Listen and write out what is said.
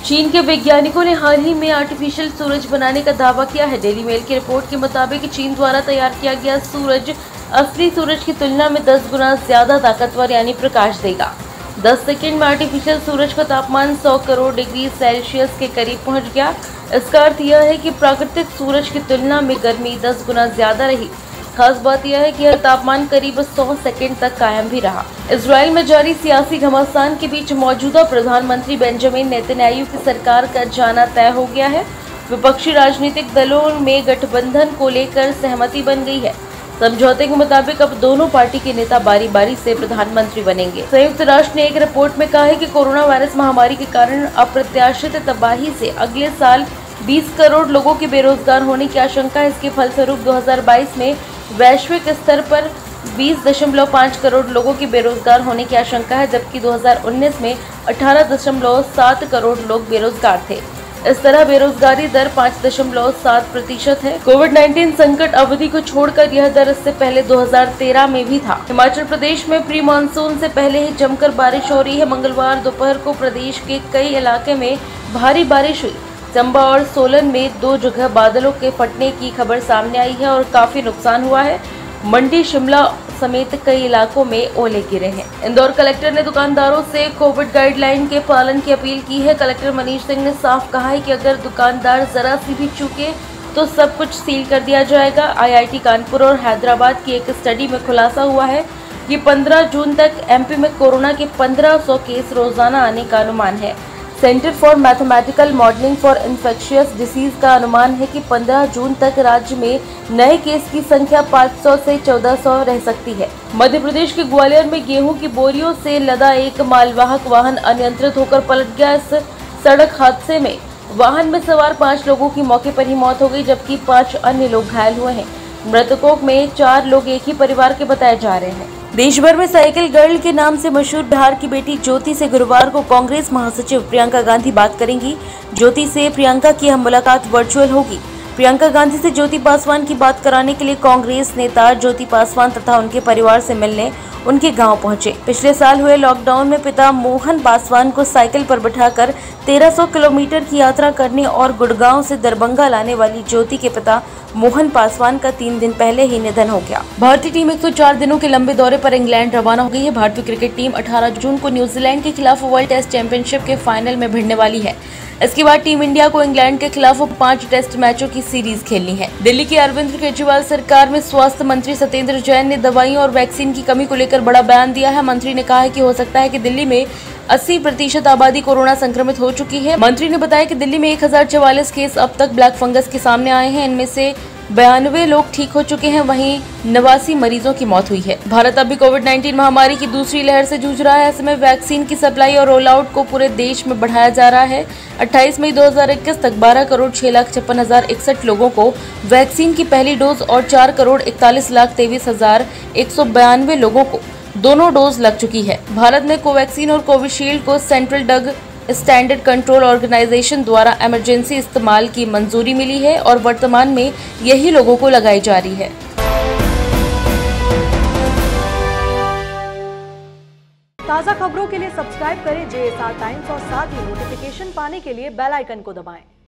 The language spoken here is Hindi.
चीन के वैज्ञानिकों ने हाल ही में आर्टिफिशियल सूरज बनाने का दावा किया है। डेली मेल की रिपोर्ट के मुताबिक चीन द्वारा तैयार किया गया सूरज असली सूरज की तुलना में 10 गुना ज्यादा ताकतवर यानी प्रकाश देगा। 10 सेकंड में आर्टिफिशियल सूरज का तापमान 100 करोड़ डिग्री सेल्सियस के करीब पहुंच गया। इसका अर्थ यह है कि प्राकृतिक सूरज की तुलना में गर्मी 10 गुना ज्यादा रही। खास बात यह है कि यह तापमान करीब 100 सेकंड तक कायम भी रहा। इजराइल में जारी सियासी घमासान के बीच मौजूदा प्रधानमंत्री बेंजामिन नेतन्याहू की सरकार का जाना तय हो गया है। विपक्षी राजनीतिक दलों में गठबंधन को लेकर सहमति बन गई है। समझौते के मुताबिक अब दोनों पार्टी के नेता बारी बारी से प्रधानमंत्री बनेंगे। संयुक्त राष्ट्र ने एक रिपोर्ट में कहा है कि कोरोना वायरस महामारी के कारण अप्रत्याशित तबाही से अगले साल 20 करोड़ लोगों के बेरोजगार होने की आशंका है। इसके फलस्वरूप 2022 में वैश्विक स्तर पर 20.5 करोड़ लोगों के बेरोजगार होने की आशंका है, जबकि 2019 में 18.7 करोड़ लोग बेरोजगार थे। इस तरह बेरोजगारी दर 5.7% है। कोविड-19 संकट अवधि को छोड़कर यह दर इससे पहले 2013 में भी था। हिमाचल प्रदेश में प्री मानसून से पहले ही जमकर बारिश हो रही है। मंगलवार दोपहर को प्रदेश के कई इलाके में भारी बारिश हुई। चंबा और सोलन में 2 जगह बादलों के फटने की खबर सामने आई है और काफी नुकसान हुआ है। मंडी, शिमला समेत कई इलाकों में ओले गिरे हैं। इंदौर कलेक्टर ने दुकानदारों से कोविड गाइडलाइन के पालन की अपील की है। कलेक्टर मनीष सिंह ने साफ कहा है कि अगर दुकानदार जरा सी भी चूके तो सब कुछ सील कर दिया जाएगा। आईआईटी कानपुर और हैदराबाद की एक स्टडी में खुलासा हुआ है कि 15 जून तक एमपी में कोरोना के 1500 केस रोजाना आने का अनुमान है। Centre for mathematical modelling for infectious disease का अनुमान है कि 15 जून तक राज्य में नए केस की संख्या 500 से 1400 रह सकती है। मध्य प्रदेश के ग्वालियर में गेहूं की बोरियों से लदा एक मालवाहक वाहन अनियंत्रित होकर पलट गया। इस सड़क हादसे में वाहन में सवार 5 लोगों की मौके पर ही मौत हो गई, जबकि 5 अन्य लोग घायल हुए हैं। मृतकों में 4 लोग एक ही परिवार के बताए जा रहे हैं। देश भर में साइकिल गर्ल के नाम से मशहूर बिहार की बेटी ज्योति से गुरुवार को कांग्रेस महासचिव प्रियंका गांधी बात करेंगी। ज्योति से प्रियंका की यह मुलाकात वर्चुअल होगी। प्रियंका गांधी से ज्योति पासवान की बात कराने के लिए कांग्रेस नेता ज्योति पासवान तथा उनके परिवार से मिलने उनके गांव पहुंचे। पिछले साल हुए लॉकडाउन में पिता मोहन पासवान को साइकिल पर बिठाकर 1300 किलोमीटर की यात्रा करने और गुड़गांव से दरभंगा लाने वाली ज्योति के पिता मोहन पासवान का 3 दिन पहले ही निधन हो गया। भारतीय टीम 104 दिनों के लंबे दौरे पर इंग्लैंड रवाना हो गई है। भारतीय क्रिकेट टीम 18 जून को न्यूजीलैंड के खिलाफ वर्ल्ड टेस्ट चैंपियनशिप के फाइनल में भिड़ने वाली है। इसके बाद टीम इंडिया को इंग्लैंड के खिलाफ 5 टेस्ट मैचों की सीरीज खेलनी है। दिल्ली की अरविंद केजरीवाल सरकार में स्वास्थ्य मंत्री सत्येंद्र जैन ने दवाइयों और वैक्सीन की कमी को लेकर बड़ा बयान दिया है। मंत्री ने कहा है कि हो सकता है कि दिल्ली में 80% आबादी कोरोना संक्रमित हो चुकी है। मंत्री ने बताया कि दिल्ली में 1044 केस अब तक ब्लैक फंगस के सामने आए हैं। इनमें से 92 लोग ठीक हो चुके हैं, वहीं 89 मरीजों की मौत हुई है। भारत अभी कोविड-19 महामारी की दूसरी लहर से जूझ रहा है। ऐसे में वैक्सीन की सप्लाई और रोल आउट को पूरे देश में बढ़ाया जा रहा है। 28 मई 2021 तक 12,06,56,061 लोगों को वैक्सीन की पहली डोज और 4,41,23,192 लोगों को दोनों डोज लग चुकी है। भारत में कोवैक्सीन और कोविशील्ड को central drug standard control organisation द्वारा इमरजेंसी इस्तेमाल की मंजूरी मिली है और वर्तमान में यही लोगों को लगाई जा रही है। ताज़ा खबरों के लिए सब्सक्राइब करें JSR टाइम्स और साथ ही नोटिफिकेशन पाने के लिए बेल आइकन को दबाएं।